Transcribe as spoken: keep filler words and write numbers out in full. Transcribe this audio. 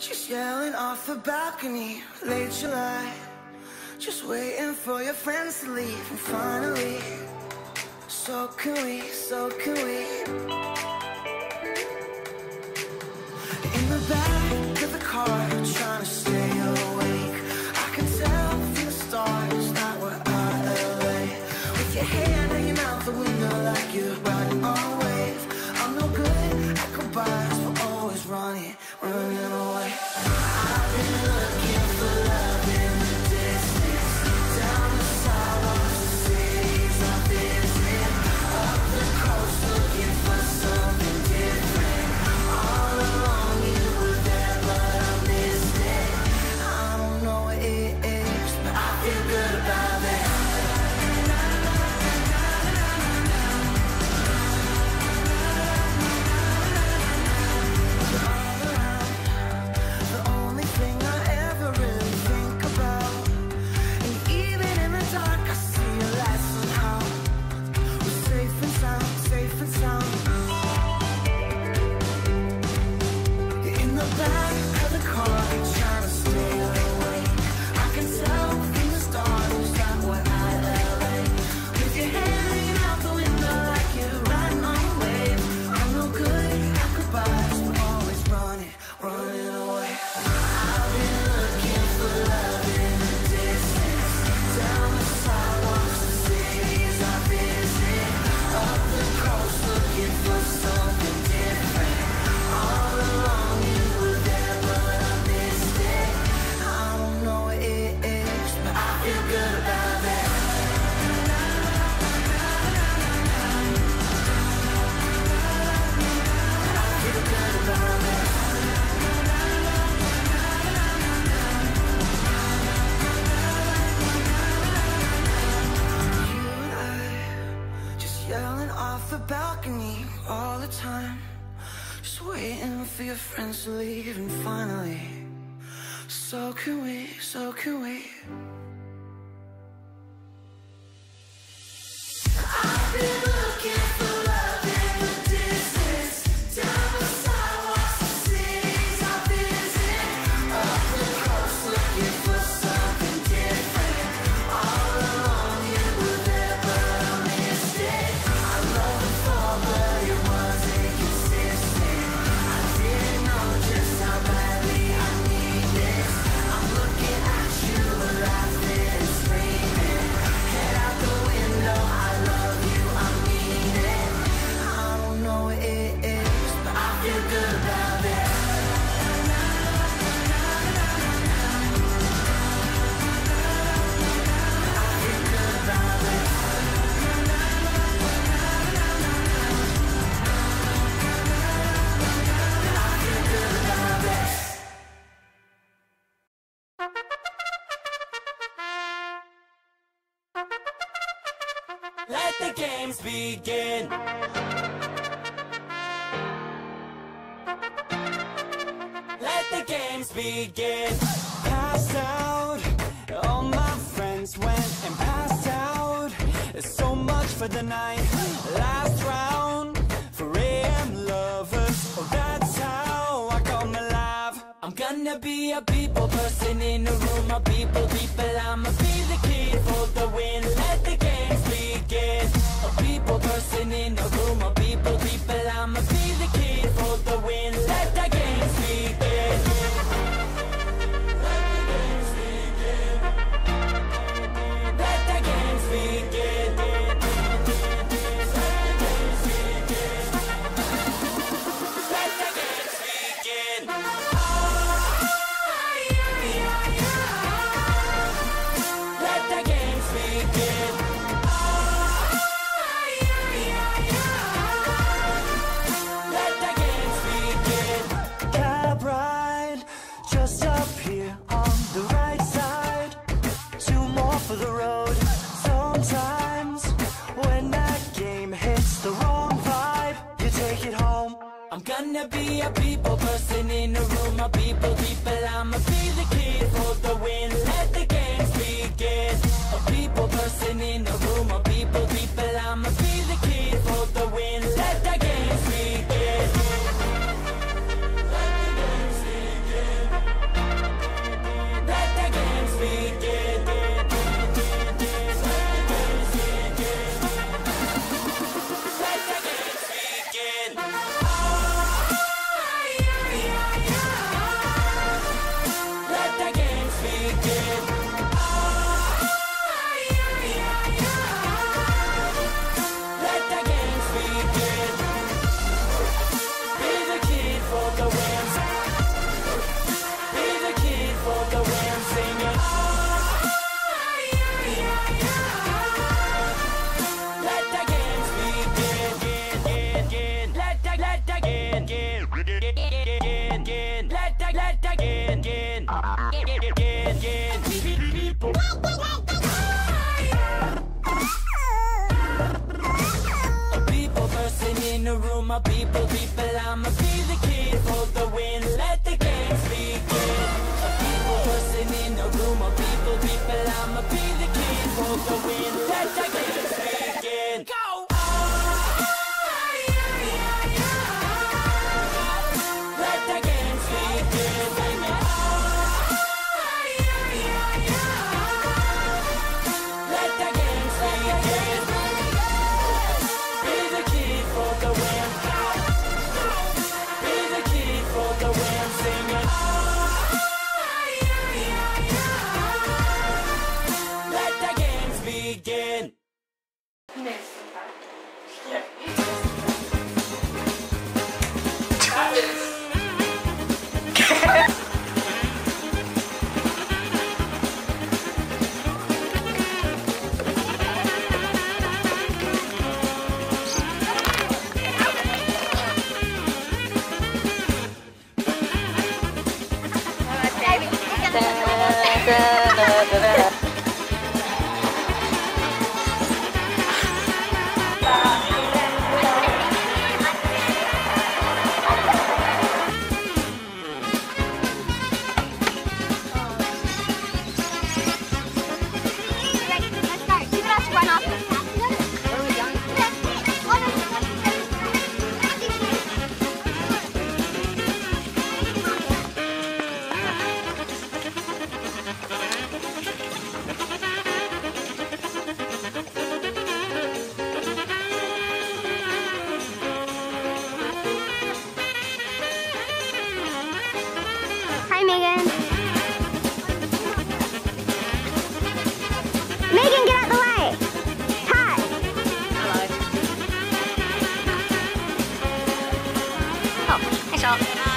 Just yelling off the balcony, late July. Just waiting for your friends to leave. And finally, so can we, so can we. In the back of the car, trying to stay awake. I can tell from the stars that we're out of L A. With your hand in your mouth the window like you're riding on a wave. I'm no good at goodbyes, we're always running, running away. I've been looking for love in the distance, down the sidewalks of cities I visit, up the coast looking for something different. All along you were there but I missed it. I don't know what it is, but I feel good about it. All the time, just waiting for your friends to leave. And finally, so can we, so can we. I've been looking for love in the distance, down the sidewalks of cities I visit, up the coast looking for something different. All along you were there but I missed it. I love the fall but it wasn't consistent. I didn't know just how badly I need this. I'm looking at you, laughing and screaming. Head out the window, I love you, I mean it. I don't know what it is, but I feel good about it. I feel good about it. Let the games begin. Let the games begin. Passed out, all my friends went and passed out. So much for the night. Last round for A M lovers. Oh, that's how I come alive. I'm gonna be a people person in a room of people, people. I'ma be the kid for the win. Let the games begin. A people person in a room of people, people. I'ma be the kid for the win. Let the games begin. Let the games begin. Let the games begin. Let the games begin. Let the games begin. Cab ride, just up here on the right side. Two more for the road. Sometimes when that game hits the wrong vibe, you take it home. I'm gonna be a people person in a room of people, people. I'ma be the kid for the win. Let the games begin. A people person in a room of people, people. I'ma be the kid for the win. Let the games begin. Let the games begin. Let the let the get get get get people. People bursting in the room, my people, people. I'ma be the kid for the win. Let the games begin. People bursting in the room, my people, people. I'ma be the kid for the win. Let the games begin. Go. Let the games begin. Let the games begin. Be the kid for the win. Be the kid for the win. Sing it. Let the games begin. Hi, Megan. Megan, get out the way. Hi. Hello. Oh, hey, Charlotte.